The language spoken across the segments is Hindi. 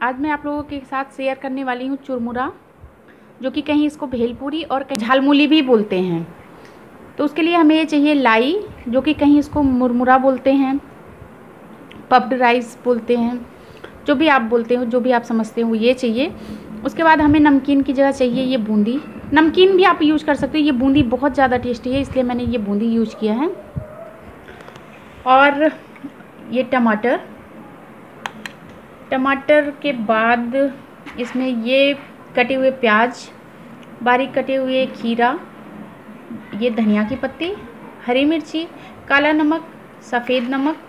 आज मैं आप लोगों के साथ शेयर करने वाली हूँ चुरमुरा, जो कि कहीं इसको भेलपुरी और कहीं झालमुली भी बोलते हैं। तो उसके लिए हमें ये चाहिए लाई, जो कि कहीं इसको मुरमुरा बोलते हैं, पफ्ड राइस बोलते हैं, जो भी आप बोलते हो, जो भी आप समझते हो, ये चाहिए। उसके बाद हमें नमकीन की जगह चाहिए ये बूंदी। नमकीन भी आप यूज़ कर सकते हो, ये बूंदी बहुत ज़्यादा टेस्टी है, इसलिए मैंने ये बूंदी यूज़ किया है। और ये टमाटर के बाद इसमें ये कटे हुए प्याज, बारीक कटे हुए खीरा, ये धनिया की पत्ती, हरी मिर्ची, काला नमक, सफ़ेद नमक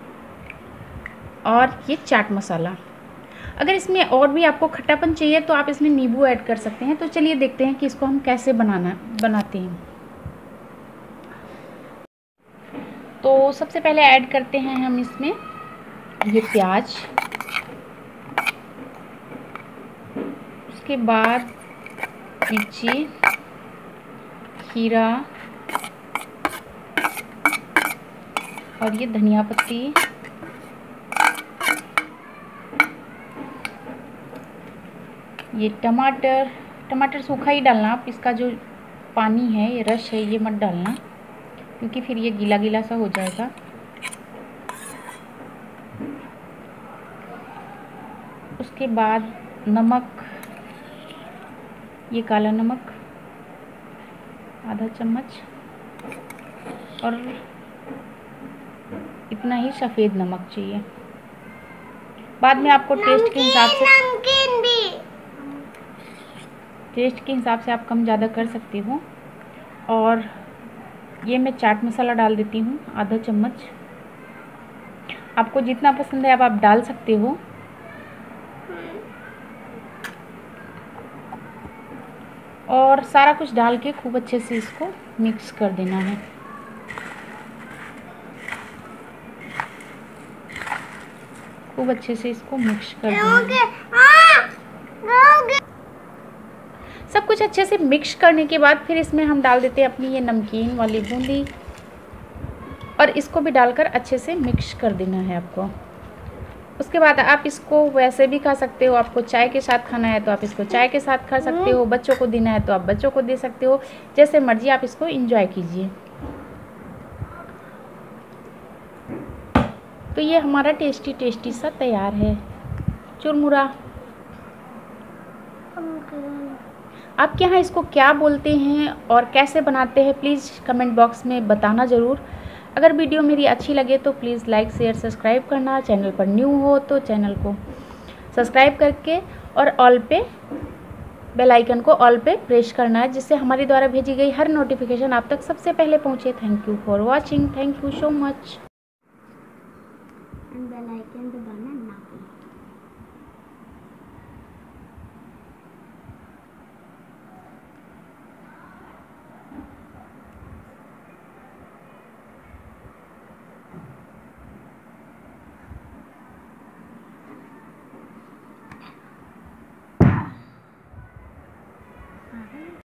और ये चाट मसाला। अगर इसमें और भी आपको खट्टापन चाहिए तो आप इसमें नींबू ऐड कर सकते हैं। तो चलिए देखते हैं कि इसको हम कैसे बनाते हैं। तो सबसे पहले ऐड करते हैं हम इसमें ये प्याज, उसके बाद मिर्ची, खीरा और ये धनिया पत्ती, ये टमाटर सूखा ही डालना आप, इसका जो पानी है, ये रस है, ये मत डालना, क्योंकि फिर ये गीला गीला सा हो जाएगा। उसके बाद नमक, ये काला नमक आधा चम्मच और इतना ही सफ़ेद नमक चाहिए। बाद में आपको टेस्ट के हिसाब से आप कम ज़्यादा कर सकते हो। और ये मैं चाट मसाला डाल देती हूँ आधा चम्मच। आपको जितना पसंद है आप डाल सकते हो। और सारा कुछ डाल के खूब अच्छे से इसको मिक्स कर देना है। खूब अच्छे से इसको मिक्स कर देना है। सब कुछ अच्छे से मिक्स करने के बाद फिर इसमें हम डाल देते हैं अपनी ये नमकीन वाली बूंदी, और इसको भी डालकर अच्छे से मिक्स कर देना है आपको। उसके बाद आप इसको वैसे भी खा सकते हो, आपको चाय के साथ खाना है तो आप इसको चाय के साथ खा सकते हो, बच्चों को देना है तो आप बच्चों को दे सकते हो, जैसे मर्जी आप इसको एंजॉय कीजिए। तो ये हमारा टेस्टी सा तैयार है चुरमुरा। आपके यहाँ इसको क्या बोलते हैं और कैसे बनाते हैं, प्लीज़ कमेंट बॉक्स में बताना ज़रूर। अगर वीडियो मेरी अच्छी लगे तो प्लीज़ लाइक शेयर सब्सक्राइब करना। चैनल पर न्यू हो तो चैनल को सब्सक्राइब करके और ऑल पे बेल आइकन को ऑल पे प्रेस करना है, जिससे हमारे द्वारा भेजी गई हर नोटिफिकेशन आप तक सबसे पहले पहुंचे। Thank you for watching. Thank you so much. Bell icon दबाना ना।